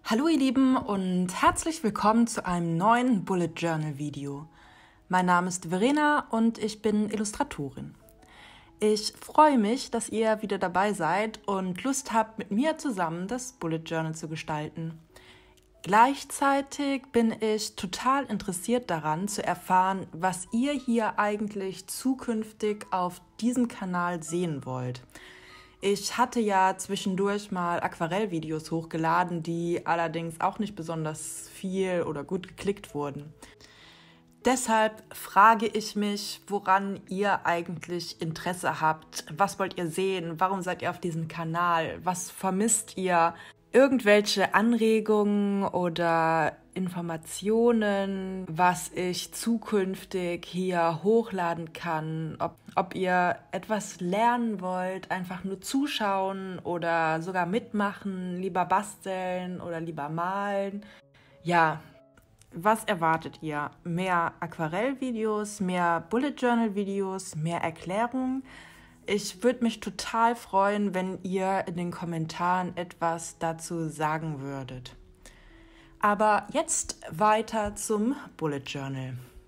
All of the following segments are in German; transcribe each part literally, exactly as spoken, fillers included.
Hallo ihr Lieben und herzlich willkommen zu einem neuen Bullet Journal Video. Mein Name ist Verena und ich bin Illustratorin. Ich freue mich, dass ihr wieder dabei seid und Lust habt, mit mir zusammen das Bullet Journal zu gestalten. Gleichzeitig bin ich total interessiert daran zu erfahren, was ihr hier eigentlich zukünftig auf diesem Kanal sehen wollt. Ich hatte ja zwischendurch mal Aquarellvideos hochgeladen, die allerdings auch nicht besonders viel oder gut geklickt wurden. Deshalb frage ich mich, woran ihr eigentlich Interesse habt. Was wollt ihr sehen? Warum seid ihr auf diesem Kanal? Was vermisst ihr? Irgendwelche Anregungen oder Informationen, was ich zukünftig hier hochladen kann, ob, ob ihr etwas lernen wollt, einfach nur zuschauen oder sogar mitmachen, lieber basteln oder lieber malen. Ja, was erwartet ihr? Mehr Aquarellvideos, mehr Bullet Journal Videos, mehr Erklärungen? Ich würde mich total freuen, wenn ihr in den Kommentaren etwas dazu sagen würdet. Aber jetzt weiter zum Bullet Journal.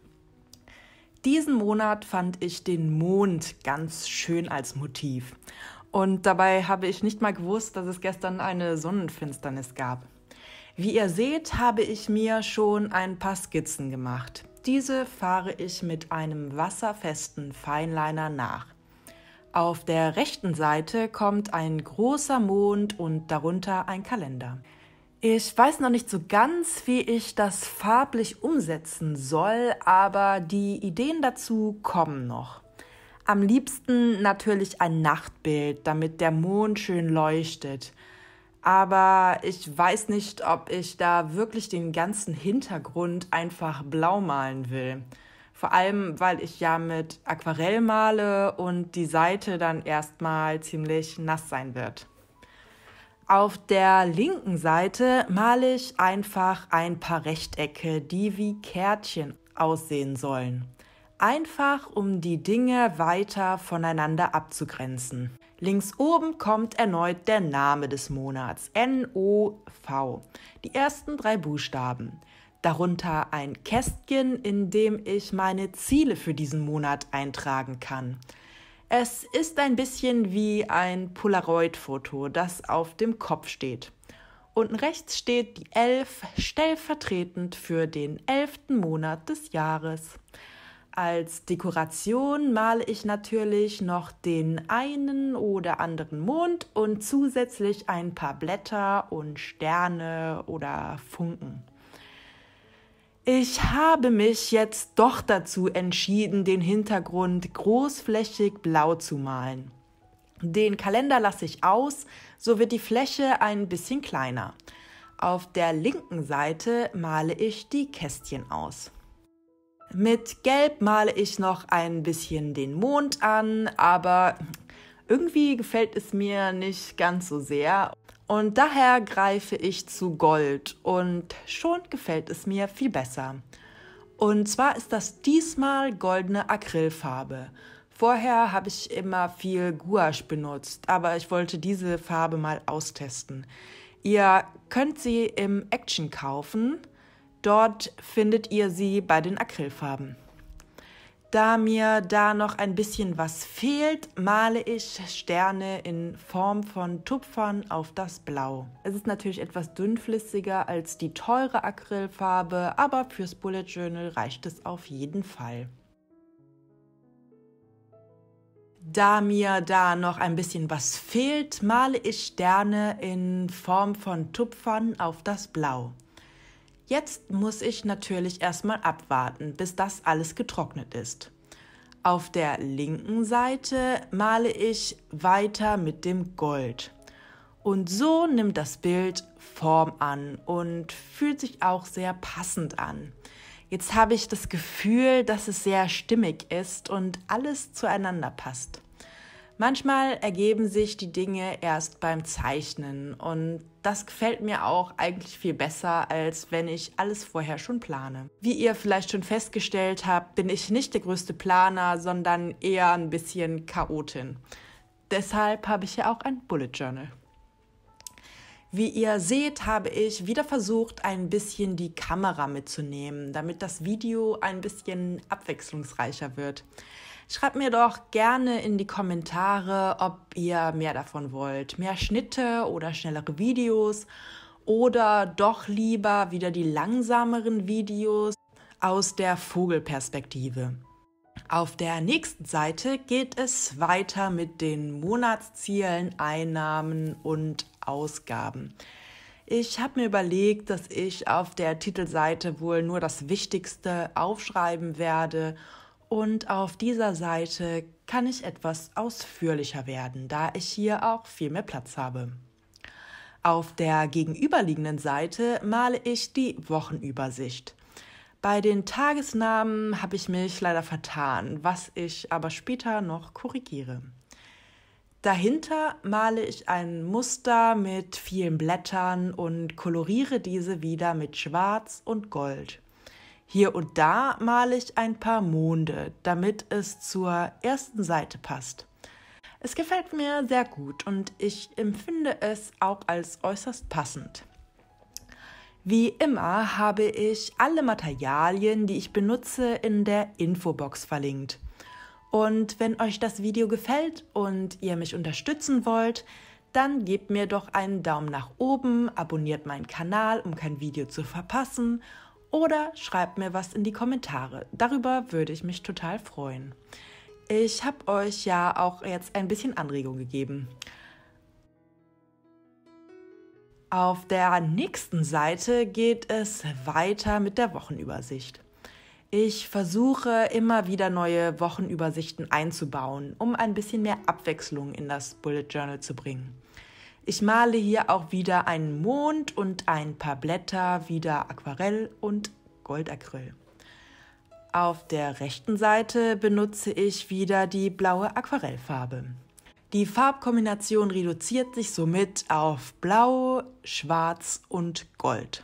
Diesen Monat fand ich den Mond ganz schön als Motiv. Und dabei habe ich nicht mal gewusst, dass es gestern eine Sonnenfinsternis gab. Wie ihr seht, habe ich mir schon ein paar Skizzen gemacht. Diese fahre ich mit einem wasserfesten Fineliner nach. Auf der rechten Seite kommt ein großer Mond und darunter ein Kalender. Ich weiß noch nicht so ganz, wie ich das farblich umsetzen soll, aber die Ideen dazu kommen noch. Am liebsten natürlich ein Nachtbild, damit der Mond schön leuchtet. Aber ich weiß nicht, ob ich da wirklich den ganzen Hintergrund einfach blau malen will. Vor allem, weil ich ja mit Aquarell male und die Seite dann erstmal ziemlich nass sein wird. Auf der linken Seite male ich einfach ein paar Rechtecke, die wie Kärtchen aussehen sollen. Einfach, um die Dinge weiter voneinander abzugrenzen. Links oben kommt erneut der Name des Monats, N O V, die ersten drei Buchstaben. Darunter ein Kästchen, in dem ich meine Ziele für diesen Monat eintragen kann. Es ist ein bisschen wie ein Polaroid-Foto, das auf dem Kopf steht. Unten rechts steht die elf stellvertretend für den elften Monat des Jahres. Als Dekoration male ich natürlich noch den einen oder anderen Mond und zusätzlich ein paar Blätter und Sterne oder Funken. Ich habe mich jetzt doch dazu entschieden, den Hintergrund großflächig blau zu malen. Den Kalender lasse ich aus, so wird die Fläche ein bisschen kleiner. Auf der linken Seite male ich die Kästchen aus. Mit Gelb male ich noch ein bisschen den Mond an, aber irgendwie gefällt es mir nicht ganz so sehr. Und daher greife ich zu Gold und schon gefällt es mir viel besser. Und zwar ist das diesmal goldene Acrylfarbe. Vorher habe ich immer viel Gouache benutzt, aber ich wollte diese Farbe mal austesten. Ihr könnt sie im Action kaufen, dort findet ihr sie bei den Acrylfarben. Da mir da noch ein bisschen was fehlt, male ich Sterne in Form von Tupfern auf das Blau. Es ist natürlich etwas dünnflüssiger als die teure Acrylfarbe, aber fürs Bullet Journal reicht es auf jeden Fall. Da mir da noch ein bisschen was fehlt, male ich Sterne in Form von Tupfern auf das Blau. Jetzt muss ich natürlich erstmal abwarten, bis das alles getrocknet ist. Auf der linken Seite male ich weiter mit dem Gold. Und so nimmt das Bild Form an und fühlt sich auch sehr passend an. Jetzt habe ich das Gefühl, dass es sehr stimmig ist und alles zueinander passt. Manchmal ergeben sich die Dinge erst beim Zeichnen und das gefällt mir auch eigentlich viel besser, als wenn ich alles vorher schon plane. Wie ihr vielleicht schon festgestellt habt, bin ich nicht der größte Planer, sondern eher ein bisschen Chaotin. Deshalb habe ich ja auch ein Bullet Journal. Wie ihr seht, habe ich wieder versucht, ein bisschen die Kamera mitzunehmen, damit das Video ein bisschen abwechslungsreicher wird. Schreibt mir doch gerne in die Kommentare, ob ihr mehr davon wollt. Mehr Schnitte oder schnellere Videos oder doch lieber wieder die langsameren Videos aus der Vogelperspektive. Auf der nächsten Seite geht es weiter mit den Monatszielen, Einnahmen und Ausgaben. Ich habe mir überlegt, dass ich auf der Titelseite wohl nur das Wichtigste aufschreiben werde und auf dieser Seite kann ich etwas ausführlicher werden, da ich hier auch viel mehr Platz habe. Auf der gegenüberliegenden Seite male ich die Wochenübersicht. Bei den Tagesnamen habe ich mich leider vertan, was ich aber später noch korrigiere. Dahinter male ich ein Muster mit vielen Blättern und koloriere diese wieder mit Schwarz und Gold. Hier und da male ich ein paar Monde, damit es zur ersten Seite passt. Es gefällt mir sehr gut und ich empfinde es auch als äußerst passend. Wie immer habe ich alle Materialien, die ich benutze, in der Infobox verlinkt. Und wenn euch das Video gefällt und ihr mich unterstützen wollt, dann gebt mir doch einen Daumen nach oben, abonniert meinen Kanal, um kein Video zu verpassen, oder schreibt mir was in die Kommentare. Darüber würde ich mich total freuen. Ich habe euch ja auch jetzt ein bisschen Anregung gegeben. Auf der nächsten Seite geht es weiter mit der Wochenübersicht. Ich versuche immer wieder neue Wochenübersichten einzubauen, um ein bisschen mehr Abwechslung in das Bullet Journal zu bringen. Ich male hier auch wieder einen Mond und ein paar Blätter, wieder Aquarell und Goldacryl. Auf der rechten Seite benutze ich wieder die blaue Aquarellfarbe. Die Farbkombination reduziert sich somit auf Blau, Schwarz und Gold.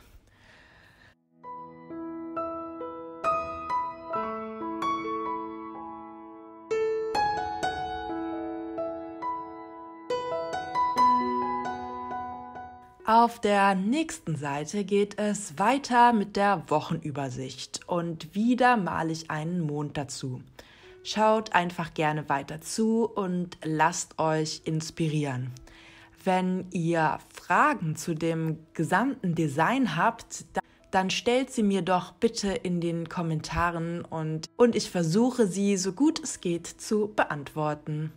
Auf der nächsten Seite geht es weiter mit der Wochenübersicht und wieder male ich einen Mond dazu. Schaut einfach gerne weiter zu und lasst euch inspirieren. Wenn ihr Fragen zu dem gesamten Design habt, dann stellt sie mir doch bitte in den Kommentaren und, und ich versuche sie so gut es geht zu beantworten.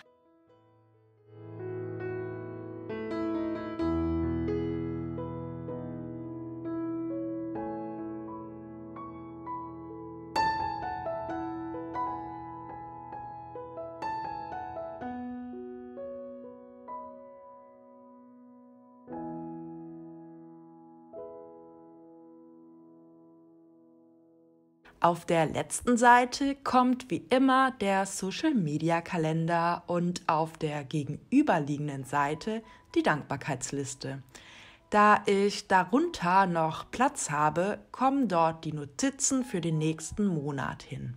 Auf der letzten Seite kommt wie immer der Social-Media-Kalender und auf der gegenüberliegenden Seite die Dankbarkeitsliste. Da ich darunter noch Platz habe, kommen dort die Notizen für den nächsten Monat hin.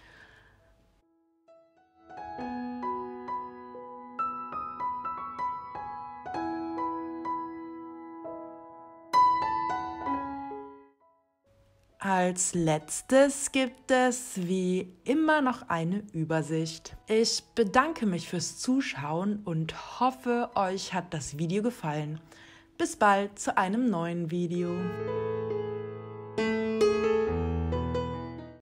Als letztes gibt es wie immer noch eine Übersicht. Ich bedanke mich fürs Zuschauen und hoffe, euch hat das Video gefallen. Bis bald zu einem neuen Video.